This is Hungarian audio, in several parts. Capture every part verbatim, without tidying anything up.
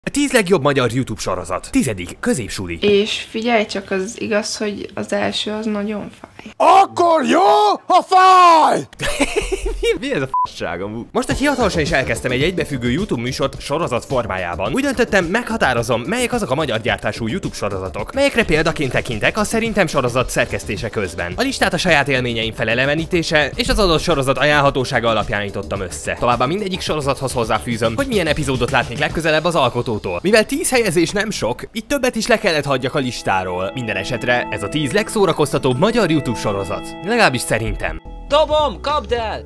A tíz legjobb magyar YouTube sorozat. Tizedik, középsuli. És figyelj csak, az igaz, hogy az első az nagyon fáj. Akkor jó, ha fáj! Mi ez a f***ságom? Most, hogy hivatalosan is elkezdtem egy egybefüggő YouTube műsort sorozat formájában, úgy döntöttem, meghatározom, melyek azok a magyar gyártású YouTube sorozatok, melyekre példaként tekintek a szerintem sorozat szerkesztése közben. A listát a saját élményeim felelevenítése és az adott sorozat ajánlhatósága alapján állítottam össze. Továbbá mindegyik sorozathoz hozzáfűzöm, hogy milyen epizódot látnék legközelebb az alkotótól. Mivel tíz helyezés nem sok, itt többet is le kellett hagyjak a listáról. Minden esetre ez a tíz legszórakoztatóbb magyar YouTube sorozat. Legalábbis szerintem. Dobom, kapd el!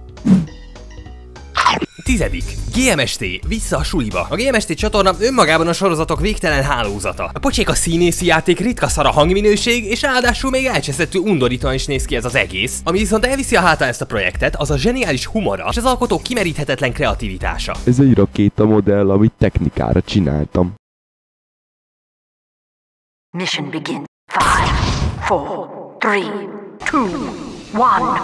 Tizedik. gé em es té. Vissza a suliba. A gé em es té csatorna önmagában a sorozatok végtelen hálózata. A pocsék a színészi játék, ritka szar a hangminőség, és ráadásul még elcseszettő undorítóan is néz ki ez az egész. Ami viszont elviszi a hátán ezt a projektet, az a zseniális humora és az alkotó kimeríthetetlen kreativitása. Ez egy rakétamodell, amit technikára csináltam. Mission begin. Five, four, three, two, one.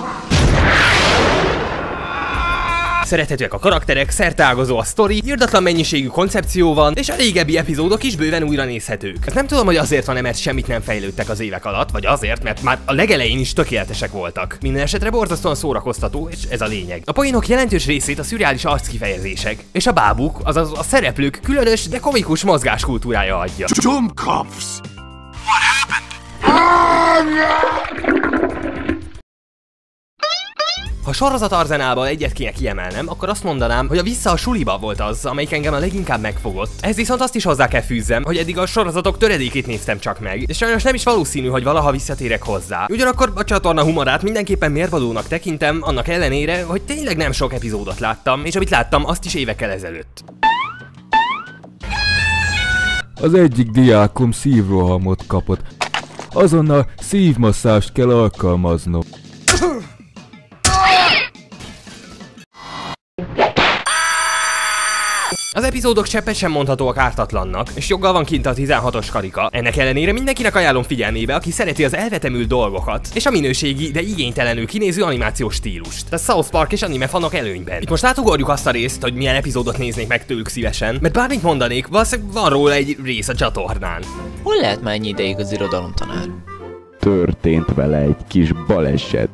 Szerethetőek a karakterek, szerteágazó a sztori, irdatlan mennyiségű koncepció van, és a régebbi epizódok is bőven újra nézhetők. Ezt nem tudom, hogy azért van-e, mert semmit nem fejlődtek az évek alatt, vagy azért, mert már a legelején is tökéletesek voltak. Minden esetre borzasztóan szórakoztató, és ez a lényeg. A poénok jelentős részét a szürreális arckifejezések, és a bábuk, azaz a szereplők különös, de komikus mozgáskultúrája adja. Dummkopfs! What happened? Ha sorozat arzenálban egyet kéne kiemelnem, akkor azt mondanám, hogy a Vissza a suliba volt az, amelyik engem a leginkább megfogott. Ez viszont azt is hozzá kell fűzzem, hogy eddig a sorozatok töredékét néztem csak meg, és sajnos nem is valószínű, hogy valaha visszatérek hozzá. Ugyanakkor a csatorna humorát mindenképpen mérvadónak tekintem, annak ellenére, hogy tényleg nem sok epizódot láttam, és amit láttam, azt is évekkel ezelőtt. Az egyik diákom szívrohamot kapott. Azonnal szívmasszást kell alkalmaznom. Az epizódok cseppet sem mondhatóak ártatlannak, és joggal van kint a tizenhatos karika. Ennek ellenére mindenkinek ajánlom figyelmébe, aki szereti az elvetemült dolgokat, és a minőségi, de igénytelenül kinéző animációs stílust. A South Park és anime fanok előnyben. Itt most átugorjuk azt a részt, hogy milyen epizódot néznék meg tőlük szívesen, mert bármit mondanék, valószínűleg van róla egy rész a csatornán. Hol lehet már ennyi ideig az irodalomtanár? Történt vele egy kis baleset.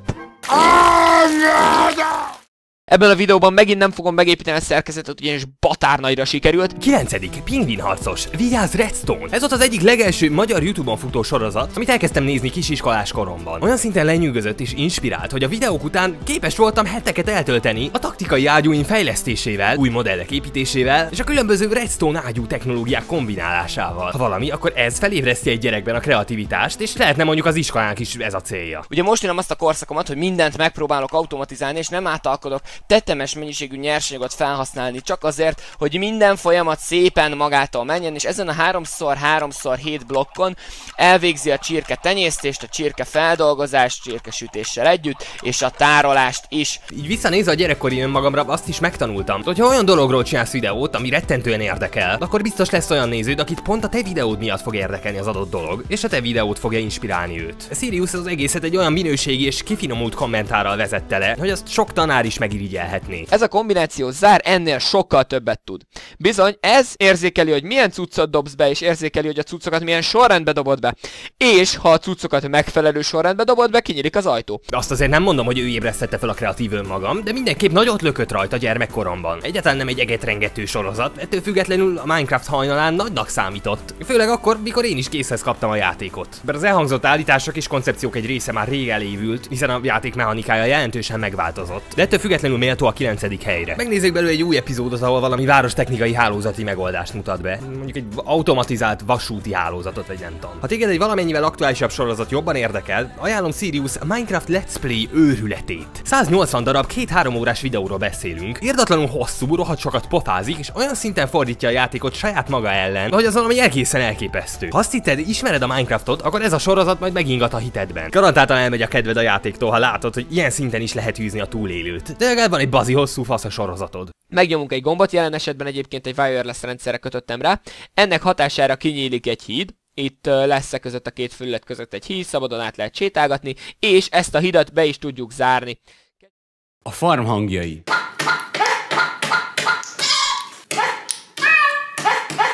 Ebben a videóban megint nem fogom megépíteni a szerkezetet, ugyanis batár nagyra sikerült. kilencedik. Pingvinharcos. Vigyázz Redstone! Ez volt az egyik legelső magyar YouTube-on futó sorozat, amit elkezdtem nézni kisiskolás koromban. Olyan szinten lenyűgözött és inspirált, hogy a videók után képes voltam heteket eltölteni a taktikai ágyúim fejlesztésével, új modellek építésével és a különböző Redstone ágyú technológiák kombinálásával. Ha valami, akkor ez felébreszti egy gyerekben a kreativitást, és lehetne mondjuk az iskolának is ez a célja. Ugye most ülöm azt a korszakomat, hogy mindent megpróbálok automatizálni, és nem átalkodok tetemes mennyiségű nyersanyagot felhasználni csak azért, hogy minden folyamat szépen magától menjen, és ezen a három három hét blokkon elvégzi a csirke tenyésztést, a csirke feldolgozást, csirkesütéssel együtt, és a tárolást is. Így visszanézve a gyerekkori önmagamra azt is megtanultam, hogy ha olyan dologról csinálsz videót, ami rettentően érdekel, akkor biztos lesz olyan néződ, akit pont a te videód miatt fog érdekelni az adott dolog, és a te videót fogja inspirálni őt. Sirius az egészet egy olyan minőségi és kifinomult kommentárral vezette le, hogy azt sok tanár is megirigyelhetné. Ez a kombináció zár ennél sokkal többet tud. Bizony, ez érzékeli, hogy milyen cuccot dobsz be, és érzékeli, hogy a cuccokat milyen sorrendbe dobod be. És ha a cuccokat megfelelő sorrendbe dobod be, kinyílik az ajtó. Azt azért nem mondom, hogy ő ébresztette fel a kreatív önmagam, de mindenképp nagyot lökött rajta gyermekkoromban. Egyáltalán nem egy egetrengető sorozat, ettől függetlenül a Minecraft hajnalán nagynak számított. Főleg akkor, mikor én is készhez kaptam a játékot. Bár az elhangzott állítások és koncepciók egy része már rég elévült, hiszen a játék mechanikája jelentősen megváltozott. De ettől függetlenül méltó a kilencedik helyre. Megnézzük belőle egy új epizódot, ahol valami várostechnikai hálózati megoldást mutat be. Mondjuk egy automatizált vasúti hálózatot, vagy nem tudom. Ha téged egy valamennyivel aktuálisabb sorozat jobban érdekel, ajánlom Sirius Minecraft Let's Play őrületét. száznyolcvan darab két-három órás videóról beszélünk. Irdatlanul hosszú, rohadt sokat pofázik, és olyan szinten fordítja a játékot saját maga ellen, hogy az valami egészen elképesztő. Ha azt hitted, ismered a Minecraftot, akkor ez a sorozat majd megingat a hitedben. Garantáltan elmegy a kedved a játéktól, ha látod, hogy ilyen szinten is lehet űzni a túlélőt. De legalább van egy bazi hosszú fasz a sorozatod. Megnyomunk egy gombot, jelen esetben egyébként egy wireless rendszerre kötöttem rá. Ennek hatására kinyílik egy híd. Itt lesz -e között a két felület között egy híd, szabadon át lehet sétálgatni, és ezt a hidat be is tudjuk zárni. A farm hangjai.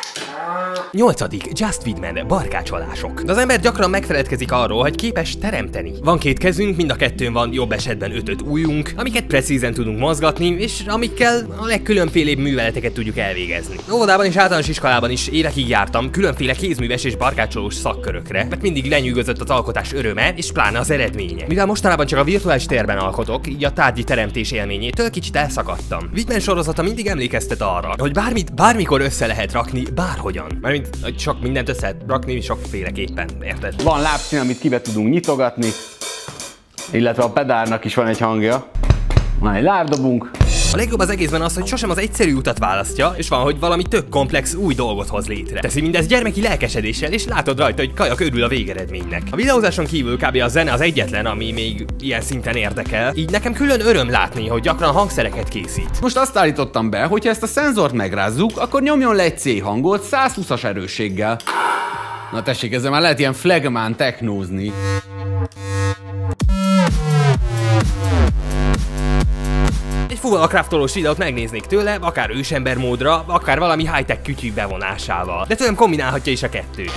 nyolcadik Just Feedman, barkácsolások. De az ember gyakran megfeledkezik arról, hogy képes teremteni. Van két kezünk, mind a kettőn van jobb esetben öt-öt ujjunk, amiket precízen tudunk mozgatni, és amikkel a legkülönfélébb műveleteket tudjuk elvégezni. Óvodában és általános iskolában is évekig jártam különféle kézműves és barkácsolós szakkörökre, mert mindig lenyűgözött az alkotás öröme, és pláne az eredménye. Mivel mostanában csak a virtuális térben alkotok, így a tárgyi teremtés élményétől kicsit elszakadtam. Feedman sorozata mindig emlékeztet arra, hogy bármit bármikor össze lehet rakni, bárhogyan. Mármint, hogy sok mindent össze lehet rakni, sokféleképpen, érted? Van lábszín, amit kibe tudunk nyitogatni, illetve a pedálnak is van egy hangja. Van egy lábdobunk. A legjobb az egészben az, hogy sosem az egyszerű utat választja, és van, hogy valami tök komplex új dolgot hoz létre. Teszi mindezt gyermeki lelkesedéssel, és látod rajta, hogy kajak örül a végeredménynek. A videózáson kívül kb. A zene az egyetlen, ami még ilyen szinten érdekel, így nekem külön öröm látni, hogy gyakran hangszereket készít. Most azt állítottam be, hogy ha ezt a szenzort megrázzuk, akkor nyomjon le egy C hangot százhúszas erősséggel. Na tessék, ezzel már lehet ilyen flagmán technózni. Egy full craftolós videót megnéznék tőle, akár ősember módra, akár valami high-tech kütyű bevonásával. De tőlem kombinálhatja is a kettőt.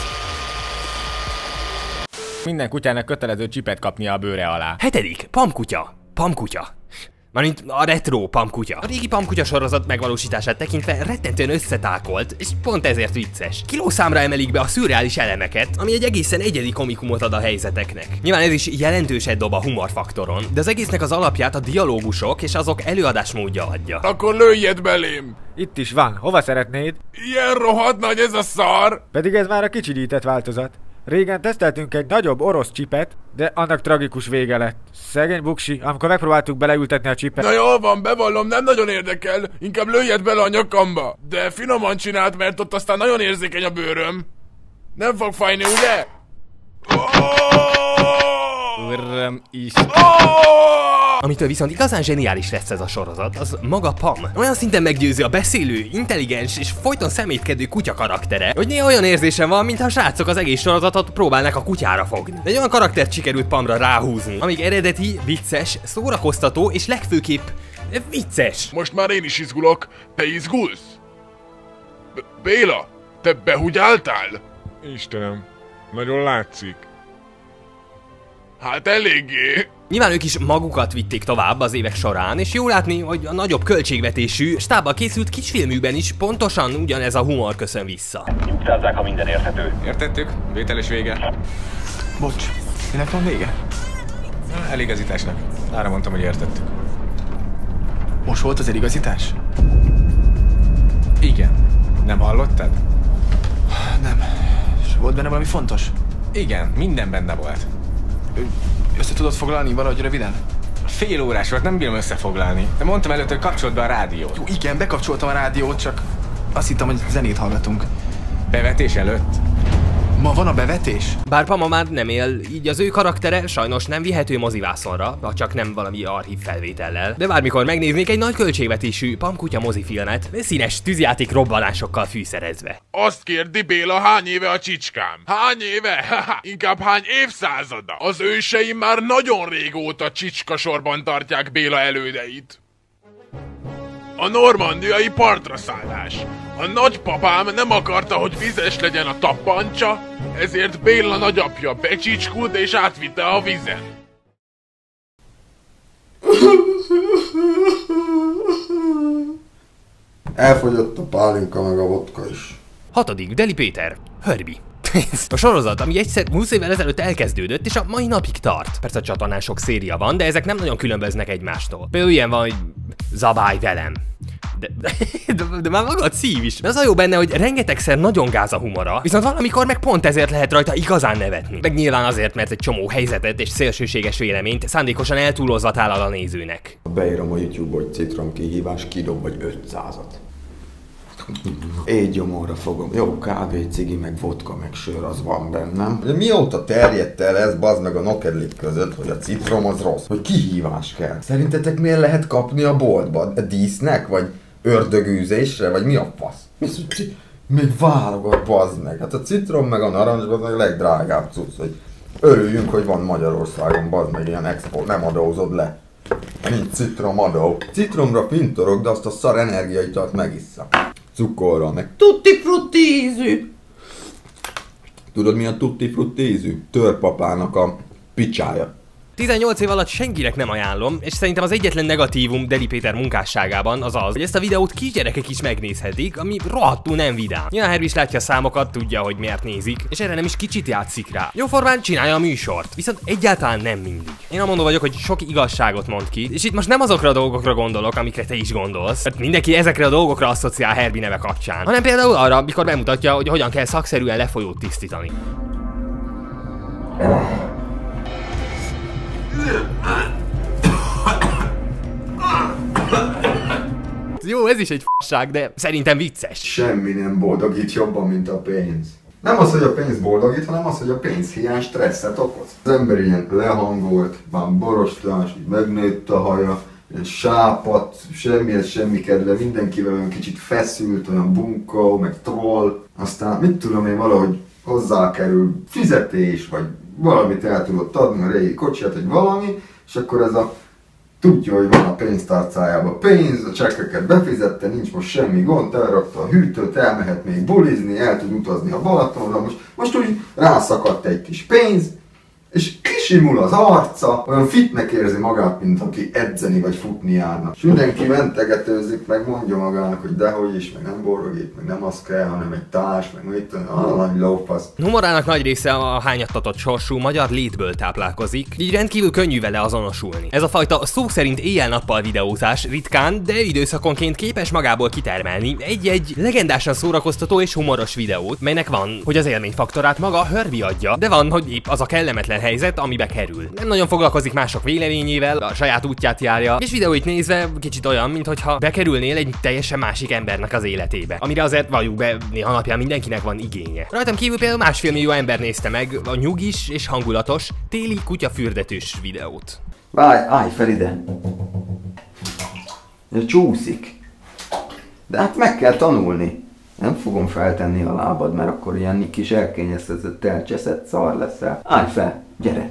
Minden kutyának kötelező csipet kapnia a bőre alá. Hetedik. Pamkutya. Pamkutya. Mármint a retro pamkutya. A régi pamkutya sorozat megvalósítását tekintve rettentően összetákolt, és pont ezért vicces. Kilószámra emelik be a szürreális elemeket, ami egy egészen egyedi komikumot ad a helyzeteknek. Nyilván ez is jelentőset dob a humorfaktoron, de az egésznek az alapját a dialógusok és azok előadásmódja adja. Akkor lőjed belém! Itt is van, hova szeretnéd? Ilyen rohadt nagy ez a szar! Pedig ez már a kicsidített változat. Régen teszteltünk egy nagyobb orosz csipet, de annak tragikus vége lett. Szegény buksi, amikor megpróbáltuk beleültetni a csipet. Na jól van, bevallom, nem nagyon érdekel, inkább lőjed bele a nyakamba. De finoman csinált, mert ott aztán nagyon érzékeny a bőröm. Nem fog fájni, ugye? Uram is. Amitől viszont igazán zseniális lesz ez a sorozat, az maga Pam. Olyan szinten meggyőző a beszélő, intelligens és folyton szemétkedő kutya karaktere, hogy néha olyan érzésem van, mintha a srácok az egész sorozatot próbálnak a kutyára fogni. De egy olyan karaktert sikerült Pamra ráhúzni, amíg eredeti, vicces, szórakoztató és legfőképp vicces. Most már én is izgulok. Te izgulsz? B Béla, te behugyáltál? Istenem, nagyon látszik. Hát eléggé. Nyilván ők is magukat vitték tovább az évek során, és jó látni, hogy a nagyobb költségvetésű, stábbal készült kisfilmükben is pontosan ugyanez a humor köszön vissza. Nyugtázzák, ha minden érthető. Értettük? Vételes vége. Bocs, minek van vége? Eligazításnak. Arra mondtam, hogy értettük. Most volt az eligazítás? Igen. Nem hallottad? Nem. És volt benne valami fontos? Igen, minden benne volt. Össze tudod foglalni valahogy röviden? Fél órás volt, nem bírom összefoglalni. De mondtam előtt, hogy kapcsolt be a rádiót. Jó, igen, bekapcsoltam a rádiót, csak azt hittem, hogy zenét hallgatunk. Bevetés előtt? Ma van a bevetés? Bár Pama már nem él, így az ő karaktere sajnos nem vihető mozivászonra, ha csak nem valami archív felvétellel. De bármikor megnéznék egy nagy költségvetésű Pamkutya mozifilmet, színes tűzjáték robbanásokkal fűszerezve. Azt kérdi Béla, hány éve a csicskám? Hány éve? Haha, inkább hány évszázada? Az őseim már nagyon régóta csicska sorban tartják Béla elődeit. A normandiai partra szállás. A nagypapám nem akarta, hogy vizes legyen a tappancsa, ezért Béla nagyapja becsicskult és átvitte a vizen. Elfogyott a pálinka meg a vodka is. Hatodik. Deli Péter. Herbie. A sorozat, ami egyszer húsz évvel ezelőtt elkezdődött, és a mai napig tart. Persze a csatornán sok széria van, de ezek nem nagyon különböznek egymástól. Például ilyen van, hogy zabálj velem. De, de, de, de már maga a cím is. De az a jó benne, hogy rengetegszer nagyon gáz a humora, viszont valamikor meg pont ezért lehet rajta igazán nevetni. Meg nyilván azért, mert egy csomó helyzetet és szélsőséges véleményt szándékosan eltúlozva tálal a nézőnek. Beírom a YouTube, hogy citrom kihívás, kidob vagy ötszázat. Égy gyomorra fogom. Jó, kávé, cigi, meg vodka, meg sör, az van bennem. Ugye mióta terjedt el ez, bazd meg a nokedlik között, hogy a citrom az rossz, hogy kihívás kell. Szerintetek miért lehet kapni a boltba? A dísznek, vagy ördögűzésre, vagy mi a fasz? Mi az, hogy még válogat, bazd meg. Hát a citrom meg a narancs, az a legdrágább cucc, hogy örüljünk, hogy van Magyarországon, bazd meg, ilyen export, nem adózod le. Nincs citromadó. Citromra pintorog, de azt a szar energiaitalt megissza. Cukorra, meg tutti frutti ízű. Tudod mi a tutti frutti ízű? Törpapának a picsája. tizennyolc év alatt senkinek nem ajánlom, és szerintem az egyetlen negatívum Deli Péter munkásságában az az, hogy ezt a videót kisgyerekek is megnézhetik, ami rohadtul nem vidám. Nyilván Herbie is látja a számokat, tudja, hogy miért nézik, és erre nem is kicsit játszik rá. Jóformán csinálja a műsort, viszont egyáltalán nem mindig. Én amondó vagyok, hogy sok igazságot mond ki, és itt most nem azokra a dolgokra gondolok, amikre te is gondolsz, mert mindenki ezekre a dolgokra asszociál Herbie neve kapcsán, hanem például arra, mikor bemutatja, hogy hogyan kell szakszerűen lefolyót tisztítani. Jó, ez is egy f***ság, de szerintem vicces. Semmi nem boldogít jobban, mint a pénz. Nem az, hogy a pénz boldogít, hanem az, hogy a pénzhiány stresszet okoz. Az ember ilyen lehangolt, már boroslás, megnőtt a haja, ilyen sápadt, semmihez semmi kedve, mindenkivel olyan kicsit feszült, olyan bunkó, meg troll. Aztán mit tudom én, valahogy hozzákerül fizetés, vagy valamit el tudott adni a régi kocsiját, vagy valami, és akkor ez a tudja, hogy van a pénztárcájában pénz, a csekkeket befizette, nincs most semmi gond, elrakta a hűtőt, elmehet még bulizni, el tud utazni a Balatonra, most, most úgy rászakadt egy kis pénz, és kisimul az arca, olyan fitnek érzi magát, mint aki edzeni vagy futni járna. És mindenki mentegetőzik, meg mondja magának, hogy dehogy is, meg nem borogít, meg nem az kell, hanem egy társ, meg mit a nagy lófasz. Humorának nagy része a hányattatott sorsú magyar létből táplálkozik, így rendkívül könnyű vele azonosulni. Ez a fajta szó szerint éjjel-nappal videózás ritkán, de időszakonként képes magából kitermelni egy-egy legendásan szórakoztató és humoros videót, melynek van, hogy az élményfaktorát maga a Herbie adja, de van, hogy épp az a kellemetlen helyzet, amibe kerül. Nem nagyon foglalkozik mások véleményével, a saját útját járja, és videóit nézve kicsit olyan, mintha bekerülnél egy teljesen másik embernek az életébe, amire azért valljuk be, néha napján mindenkinek van igénye. Rajtam kívül például másfél millió ember nézte meg a nyugis és hangulatos téli kutyafürdetős videót. Várj, állj fel ide! Ez csúszik. De hát meg kell tanulni. Nem fogom feltenni a lábad, mert akkor ilyen kis elkényeztetett, elcseszett szar leszel. Állj fel, gyere!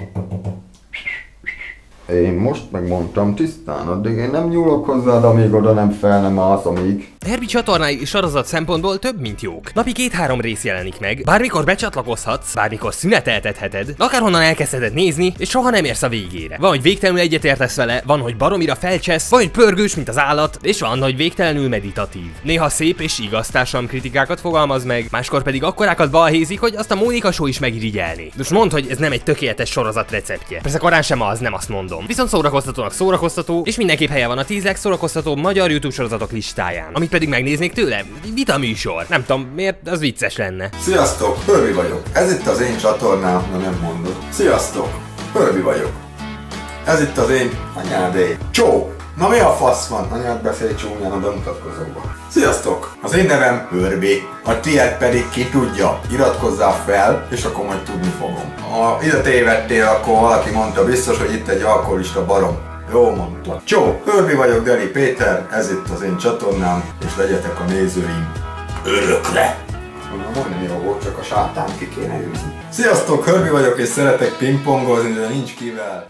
Én most megmondtam tisztán, addig én nem nyúlok hozzád, amíg oda nem fel nem állsz, amíg... Herbie csatornái sorozat szempontból több, mint jók. Napi két-három rész jelenik meg, bármikor becsatlakozhatsz, bármikor szüneteltetheted, akárhonnan elkezdheted nézni, és soha nem érsz a végére. Van, hogy végtelenül egyetértesz vele, van, hogy baromira felcsesz, van, hogy pörgős, mint az állat, és van, hogy végtelenül meditatív. Néha szép és igaz társadalomkritikákat fogalmaz meg, máskor pedig akkorákat balhézik, hogy azt a Mónika Show is megirigyelné. Most mondd, hogy ez nem egy tökéletes sorozat receptje. Persze korán sem az, nem azt mondom. Viszont szórakoztatónak szórakoztató, és mindenképp helye van a tíz legszórakoztató magyar YouTube sorozatok listáján. Amit pedig megnéznék tőle, vita műsor. Nem tudom, miért az vicces lenne. Sziasztok, Herbie vagyok. Ez itt az én csatornám, na nem mondod. Sziasztok, Herbie vagyok. Ez itt az én anyádé. Csó! Na mi a fasz van? Anyád beszélj csúnyán a bemutatkozóban. Sziasztok! Az én nevem Herbie, a tiéd pedig ki tudja. Iratkozzál fel, és akkor majd tudni fogom. Ha ide tévedtél, akkor valaki mondta biztos, hogy itt egy alkoholista barom. Jó mondta. Csó! Herbie vagyok, Deli Péter, ez itt az én csatornám, és legyetek a nézőim örökre! Majdnem jó volt, csak a sátán ki kéne űzni. Sziasztok! Herbie vagyok, és szeretek pingpongozni, de nincs kivel.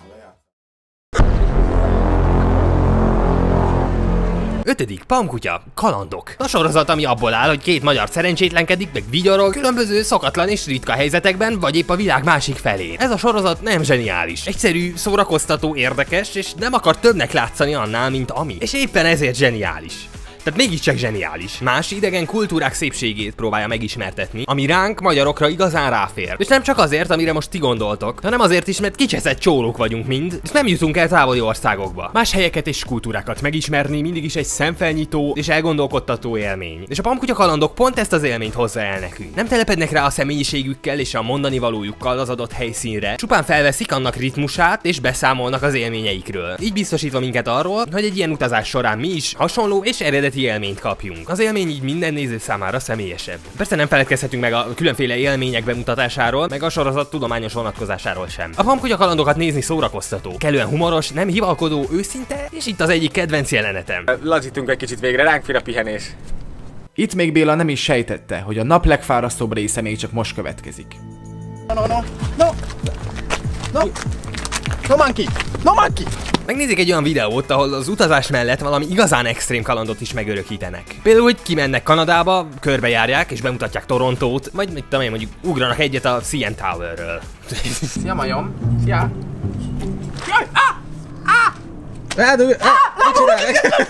Ötödik Pamkutya, kalandok. A sorozat, ami abból áll, hogy két magyar szerencsétlenkedik, meg vigyorol különböző szokatlan és ritka helyzetekben, vagy épp a világ másik felén. Ez a sorozat nem zseniális. Egyszerű, szórakoztató, érdekes, és nem akar többnek látszani annál, mint ami. És éppen ezért zseniális. Tehát mégiscsak zseniális. Más idegen kultúrák szépségét próbálja megismertetni, ami ránk, magyarokra igazán ráfér. És nem csak azért, amire most ti gondoltok, hanem azért is, mert kicseszett csólók vagyunk mind, és nem jutunk el távoli országokba. Más helyeket és kultúrákat megismerni mindig is egy szemfelnyitó és elgondolkodtató élmény. És a Pamkutya kalandok pont ezt az élményt hozza el nekünk. Nem telepednek rá a személyiségükkel és a mondani valójukkal az adott helyszínre, csupán felveszik annak ritmusát és beszámolnak az élményeikről. Így biztosítva minket arról, hogy egy ilyen utazás során mi is hasonló és eredeti élményt kapjunk. Az élmény így minden néző számára személyesebb. Persze nem feledkezhetünk meg a különféle élmények bemutatásáról, meg a sorozat tudományos vonatkozásáról sem. A Pamkutya kalandokat nézni szórakoztató, kellően humoros, nem hivalkodó, őszinte, és itt az egyik kedvenc jelenetem. Lazítunk egy kicsit végre, ránk fér a pihenés. Itt még Béla nem is sejtette, hogy a nap legfárasztóbb része még csak most következik. No, no, no, no, no, no monkey, no monkey! Megnézik egy olyan videót, ahol az utazás mellett valami igazán extrém kalandot is megörökítenek. Például, hogy kimennek Kanadába, körbejárják és bemutatják Torontót, vagy mit tudom én, mondjuk ugranak egyet a C N Towerről. Szia majom! Szia! Jaj! Ah! Ah! Mit csinálják?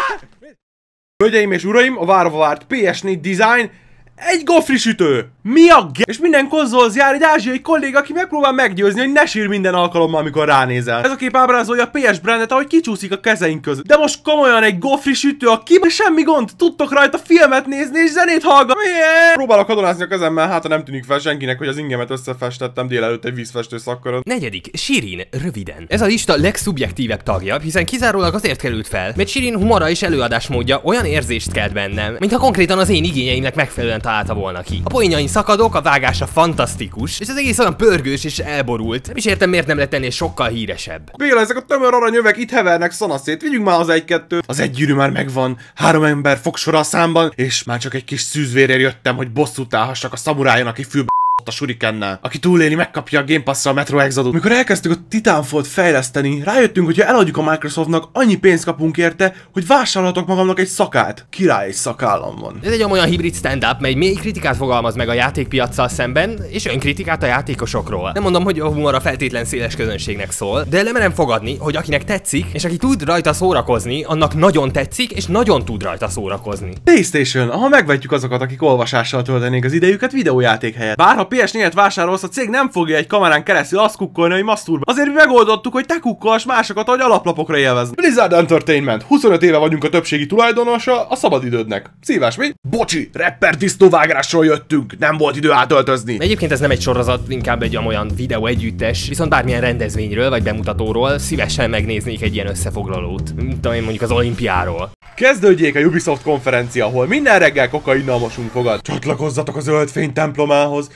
Hölgyeim és uraim, a várva várt P S négy design egy gofri sütő! Mi a g... És minden konzolhoz jár egy ázsiai kolléga, aki megpróbál meggyőzni, hogy ne sír minden alkalommal, amikor ránézel. Ez a kép ábrázolja a P S brandet, ahogy kicsúszik a kezeink között. De most komolyan egy gofri sütő, a kibe semmi gond, tudtok rajta filmet nézni és zenét hallgatni. Próbálok katonázni a kezemmel, hát ha nem tűnik fel senkinek, hogy az ingemet összefestettem délelőtt egy vízfestő szakkaron. Negyedik, Shirin, röviden. Ez a lista legszubjektívebb tagja, hiszen kizárólag azért került fel, mert Shirin humora és előadásmódja olyan érzést kelt bennem, mintha konkrétan az én igényeimnek megfelelően találta volna ki. A poénjai szakadok, a vágása fantasztikus, és az egész olyan pörgős és elborult. Nem is értem, miért nem lett ennél sokkal híresebb. Béla, ezek a tömör aranyövek itt hevernek szanaszét, vigyünk már az egy-kettőt. Az egy gyűrű már megvan, három ember fogsora a számban, és már csak egy kis szűzvérrel jöttem, hogy bosszút állhassak a szamurájon, aki fülbe a surikennel. Aki túléli, megkapja a Game Pass-ra a Metro Exodus. Mikor elkezdtük a Titanfall-t fejleszteni, rájöttünk, hogy ha eladjuk a Microsoftnak, annyi pénzt kapunk érte, hogy vásárolhatok magamnak egy szakát. Király, szakállam van. Ez egy olyan hibrid stand-up, mely mély kritikát fogalmaz meg a játékpiaccal szemben, és önkritikát a játékosokról. Nem mondom, hogy a humora feltétlen széles közönségnek szól, de lemerem fogadni, hogy akinek tetszik, és aki tud rajta szórakozni, annak nagyon tetszik, és nagyon tud rajta szórakozni. PlayStation, aha, megvetjük azokat, akik olvasással töltenék az idejüket videójáték helyett. Bár ha P S négyet vásárolsz, a cég nem fogja egy kamerán keresztül azt kukkolni, hogy maszturba. Azért mi megoldottuk, hogy te kukkolsz másokat, ahogy alaplapokra élvezni. Blizzard Entertainment. huszonöt éve vagyunk a többségi tulajdonosa a szabadidődnek. Szívás mi? Bocsi, rapper disznóvágásról jöttünk, nem volt idő átöltözni. Egyébként ez nem egy sorozat, inkább egy olyan videó együttes, viszont bármilyen rendezvényről vagy bemutatóról szívesen megnéznék egy ilyen összefoglalót. Mint én mondjuk az olimpiáról. Kezdődjék a Ubisoft konferencia, ahol minden reggel kokainnal mosunk fogad. Csatlakozzatok a Zöldfény templomához.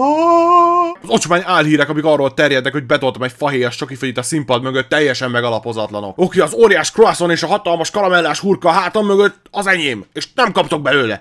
Az ocsmány álhírek, amik arról terjednek, hogy betoltam egy fahéjas csokifegyit a színpad mögött, teljesen megalapozatlanok. Oké, az óriás croissant és a hatalmas karamellás hurka a hátam mögött az enyém, és nem kaptok belőle.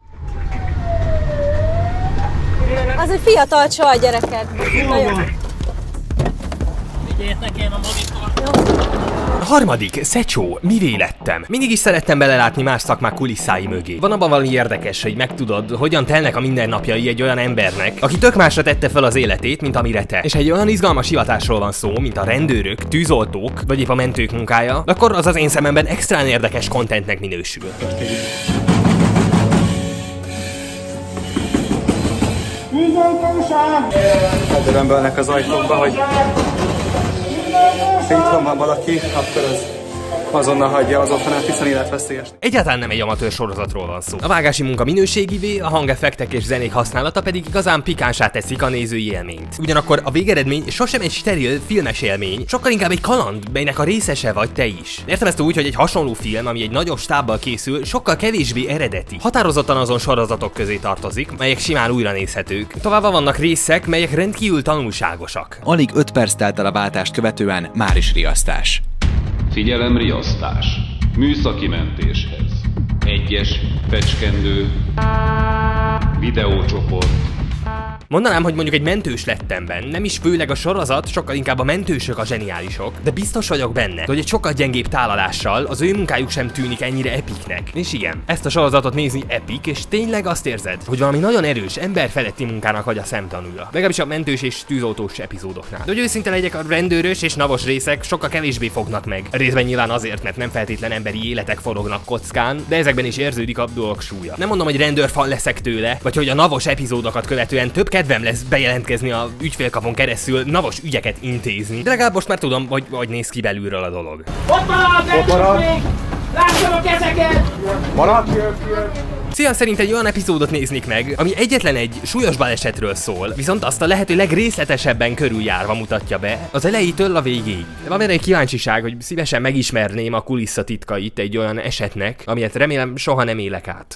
Az egy fiatal csaj, gyereked. Nagyon. Vigyétek én a monitort. A harmadik, Szecsó, mivé lettem? Mindig is szerettem belelátni más szakmák kulisszái mögé. Van abban valami érdekes, hogy megtudod, hogyan telnek a mindennapjai egy olyan embernek, aki tök másra tette fel az életét, mint amire te. És ha egy olyan izgalmas hivatásról van szó, mint a rendőrök, tűzoltók, vagy épp a mentők munkája, akkor az az én szememben extrán érdekes contentnek minősül. Ebből az ajtókba, hogy ha itt van valaki, akkor az azonnal hagyja az otthonát, hiszen életveszélyes. Egyáltalán nem egy amatőr sorozatról van szó. A vágási munka minőségivé, a hangeffektek és zenék használata pedig igazán pikánsá teszik a nézői élményt. Ugyanakkor a végeredmény sosem egy steril filmes élmény, sokkal inkább egy kaland, melynek a részese vagy te is. Értem ezt úgy, hogy egy hasonló film, ami egy nagyobb stábbal készül, sokkal kevésbé eredeti. Határozottan azon sorozatok közé tartozik, melyek simán újra nézhetők. Továbbá vannak részek, melyek rendkívül tanulságosak. Alig öt perc telt el a váltást követően, már is riasztás. Figyelem, riasztás. Műszaki mentéshez. Egyes, fecskendő, videócsoport. Mondanám, hogy mondjuk egy mentős lettem benne, nem is főleg a sorozat, sokkal inkább a mentősök a zseniálisok, de biztos vagyok benne, hogy egy sokkal gyengébb tálalással az ő munkájuk sem tűnik ennyire epiknek. És igen, ezt a sorozatot nézni epik, és tényleg azt érzed, hogy valami nagyon erős, emberfeletti munkának vagy a szemtanúja. Legalábbis a mentős és tűzoltós epizódoknál. De hogy őszinte legyek, a rendőrös és navos részek sokkal kevésbé fognak meg. Részben nyilván azért, mert nem feltétlen emberi életek forognak kockán, de ezekben is érződik a dolog súlya. Nem mondom, hogy rendőrfan leszek tőle, vagy hogy a navos epizódokat követően több kedvem lesz bejelentkezni a ügyfélkapon keresztül navos ügyeket intézni. De legalább most már tudom, hogy hogy néz ki belülről a dolog. Ott marad! Ott marad! Lássam a kezeket! Marad! Jön, jön. Szia, szerint egy olyan epizódot néznék meg, ami egyetlen egy súlyos balesetről szól, viszont azt a lehető legrészletesebben körüljárva mutatja be, az elejétől a végéig. De van egy kíváncsiság, hogy szívesen megismerném a kulisszatitkait egy olyan esetnek, amilyet remélem soha nem élek át.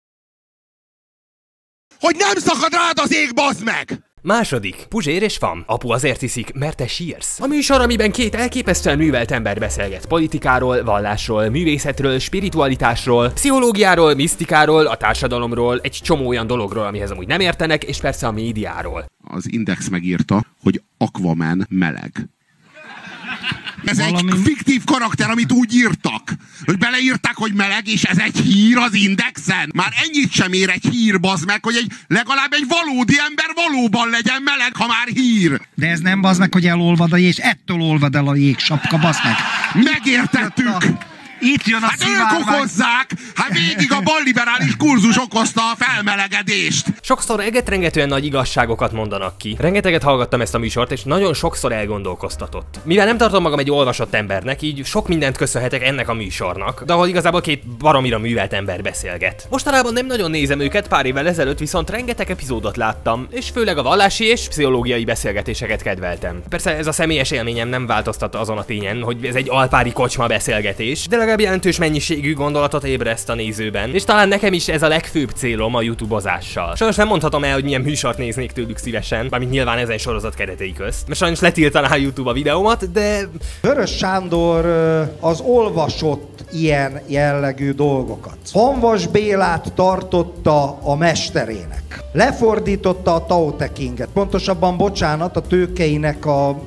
Hogy nem szakad rád az ég, bazd meg! Második. Puzsér és Fam. Apu azért hiszik, mert te sírsz. A műsor, amiben két elképesztően művelt ember beszélget politikáról, vallásról, művészetről, spiritualitásról, pszichológiáról, misztikáról, a társadalomról, egy csomó olyan dologról, amihez amúgy nem értenek, és persze a médiáról. Az Index megírta, hogy Aquaman meleg. Ez valami... egy fiktív karakter, amit úgy írtak, hogy beleírták, hogy meleg, és ez egy hír az Indexen. Már ennyit sem ér egy hír, bazd meg, hogy egy, legalább egy valódi ember valóban legyen meleg, ha már hír. De ez nem bazd meg, hogy elolvad a jég, ettől olvad el a jégsapka, bazd meg. Megértettük! Itt jön a hát ők okozzák! Hát végig a balliberális kurzus okozta a felmelegedést! Sokszor egetrengetően nagy igazságokat mondanak ki. Rengeteget hallgattam ezt a műsort, és nagyon sokszor elgondolkoztatott. Mivel nem tartom magam egy olvasott embernek, így sok mindent köszönhetek ennek a műsornak, de ahol igazából két baromira művelt ember beszélget. Mostanában nem nagyon nézem őket, pár évvel ezelőtt viszont rengeteg epizódot láttam, és főleg a vallási és pszichológiai beszélgetéseket kedveltem. Persze ez a személyes élményem nem változtat azon a tényen, hogy ez egy alpári kocsma beszélgetés, de legalább jelentős mennyiségű gondolatot ébreszt a nézőben, és talán nekem is ez a legfőbb célom a YouTube-ozással. Sajnos nem mondhatom el, hogy milyen műsort néznék tőlük szívesen, mármint nyilván ezen sorozat keretei közt, mert sajnos letiltaná a YouTube a videómat, de... Vörös Sándor az olvasott ilyen jellegű dolgokat. Hamvas Bélát tartotta a mesterének. Lefordította a Tao Te Chinget. Pontosabban, bocsánat, a Tőkeinek a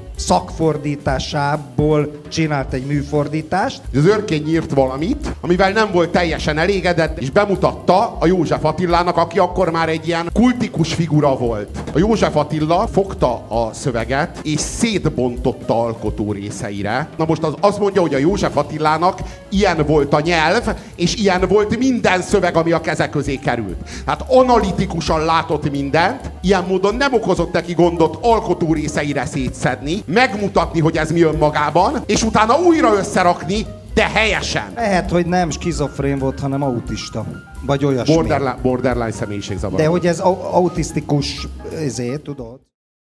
szakfordításából csinált egy műfordítást. Az Örkény írt valamit, amivel nem volt teljesen elégedett, és bemutatta a József Attilának, aki akkor már egy ilyen kultikus figura volt. A József Attila fogta a szöveget, és szétbontotta alkotó részeire. Na most az azt mondja, hogy a József Attilának ilyen volt a nyelv, és ilyen volt minden szöveg, ami a keze közé került. Hát analitikusan látott mindent, ilyen módon nem okozott neki gondot alkotó részeire szétszedni, megmutatni, hogy ez mi önmagában, és utána újra összerakni, de helyesen. Lehet, hogy nem skizofrén volt, hanem autista. Vagy olyasmi. Borderline, borderline személyiségzavar. De hogy ez autisztikus, ezért, tudod?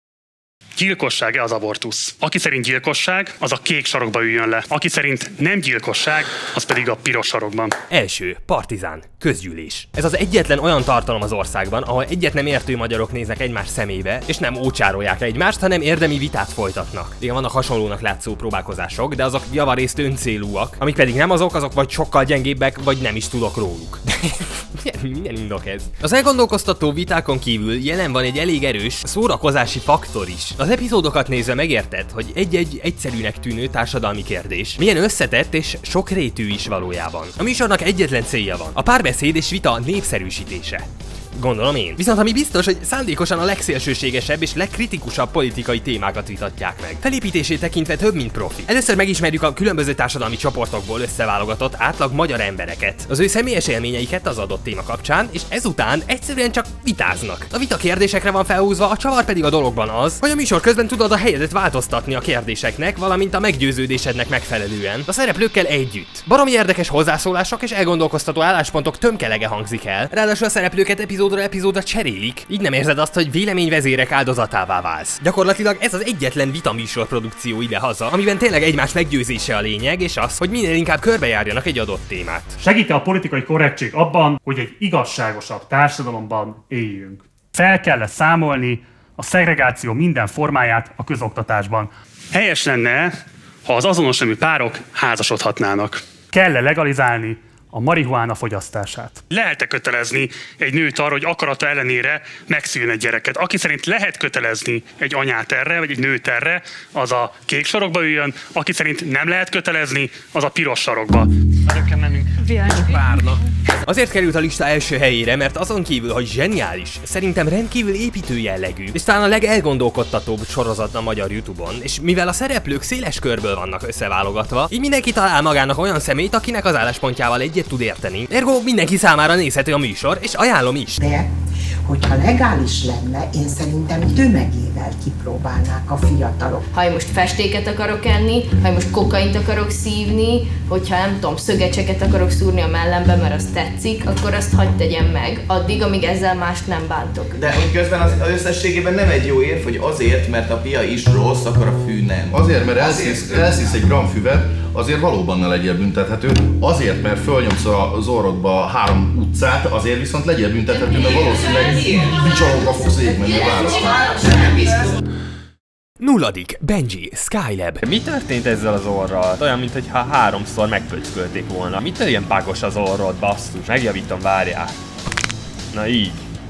Gyilkosság-e az abortusz? Aki szerint gyilkosság, az a kék sarokba üljön le. Aki szerint nem gyilkosság, az pedig a piros sarokban. Első, partizán, közgyűlés. Ez az egyetlen olyan tartalom az országban, ahol egyet nem értő magyarok néznek egymás szemébe, és nem ócsárolják egymást, hanem érdemi vitát folytatnak. Igen, vannak hasonlónak látszó próbálkozások, de azok javarészt öncélúak, amik pedig nem azok, azok vagy sokkal gyengébbek, vagy nem is tudok róluk. milyen, milyen indok ez? Az elgondolkoztató vitákon kívül jelen van egy elég erős szórakozási faktor is. Az epizódokat nézve megérted, hogy egy-egy egyszerűnek tűnő társadalmi kérdés milyen összetett és sokrétű is valójában. A műsornak egyetlen célja van, a párbeszéd és vita népszerűsítése. Gondolom én. Viszont ami biztos, hogy szándékosan a legszélsőségesebb és legkritikusabb politikai témákat vitatják meg. Felépítését tekintve több, mint profi. Először megismerjük a különböző társadalmi csoportokból összeválogatott átlag magyar embereket, az ő személyes élményeiket az adott téma kapcsán, és ezután egyszerűen csak vitáznak. A vita kérdésekre van felhúzva, a csavar pedig a dologban az, hogy a műsor közben tudod a helyedet változtatni a kérdéseknek, valamint a meggyőződésednek megfelelően, a szereplőkkel együtt. Baromi érdekes hozzászólások és elgondolkoztató álláspontok tömkelege hangzik el, ráadásul a szereplőket epizódra epizódra cserélik, így nem érzed azt, hogy véleményvezérek áldozatává válsz. Gyakorlatilag ez az egyetlen vita műsor produkció ide-haza, amiben tényleg egymás meggyőzése a lényeg, és az, hogy minél inkább körbejárjanak egy adott témát. Segít a politikai korrektség abban, hogy egy igazságosabb társadalomban éljünk. Fel kell számolni a szegregáció minden formáját a közoktatásban. Helyes lenne, ha az azonos nemű párok házasodhatnának. Kell-e legalizálni a marihuána fogyasztását? Lehet-e kötelezni egy nőt arra, hogy akarata ellenére megszüljön egy gyereket? Aki szerint lehet kötelezni egy anyát erre, vagy egy nőt erre, az a kék sarokba üljön, aki szerint nem lehet kötelezni, az a piros sarokba. Örökkel menünk. Párna. Azért került a lista első helyére, mert azon kívül, hogy zseniális, szerintem rendkívül építő jellegű, és talán a legelgondolkodtatóbb sorozat a magyar YouTube-on, és mivel a szereplők széles körből vannak összeválogatva, így mindenki talál magának olyan személyt, akinek az álláspontjával egyet tud érteni. Ergo mindenki számára nézhető a műsor, és ajánlom is. De, hogyha legális lenne, én szerintem tömegével kipróbálnák a fiatalok. Ha én most festéket akarok enni, ha én most kokaint akarok szívni, hogyha nem tudom, szögecseket akarok szúrni a mellembe, mert az tetszik, akkor azt hagyd tegyem meg, addig, amíg ezzel mást nem bántok. De hogy közben az, az összességében nem egy jó érv, hogy azért, mert a pia is rossz, akkor a fű nem. Azért, mert elszísz, elszísz egy gram füvet, azért valóban ne legyél büntethető. Azért, mert fölnyomsz az orrodba három utcát, azért viszont legyél büntethető, mert valószínűleg bicsalóba fogsz végigmenni a választán. Nulladik, Benji, Skylab. Mi történt ezzel az orral? Olyan, mintha háromszor megpöckölték volna. Mitől ilyen págos az orrod, basszus? Megjavítom, várjál. Na így.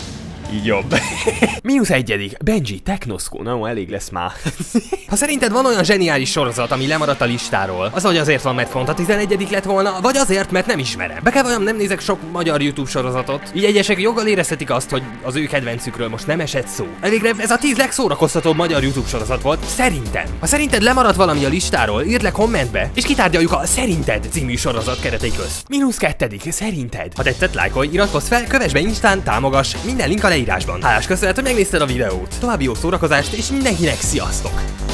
Így jobb. Mínusz egyedik. Benji, Technoschool. Na jó, elég lesz már. Ha szerinted van olyan zseniális sorozat, ami lemaradt a listáról, az vagy azért van, mert pont a tizenegyedik lett volna, vagy azért, mert nem ismerem. Be kell vajon, nem nézek sok magyar YouTube sorozatot. Így egyesek joggal érezhetik azt, hogy az ő kedvencükről most nem esett szó. Elégre ez a tíz legszórakoztatóbb magyar YouTube sorozat volt, szerintem. Ha szerinted lemaradt valami a listáról, írd le kommentbe, és kitárgyaljuk a Szerinted című sorozat keretei közt. Mínusz kettedik. Szerinted. Ha tetszett, lájkolj, iratkozz fel, kövess be Instán, támogass, minden link a leírásban. Hálás köszönet, hogy megnézted a videót. További jó szórakozást, és mindenkinek sziasztok!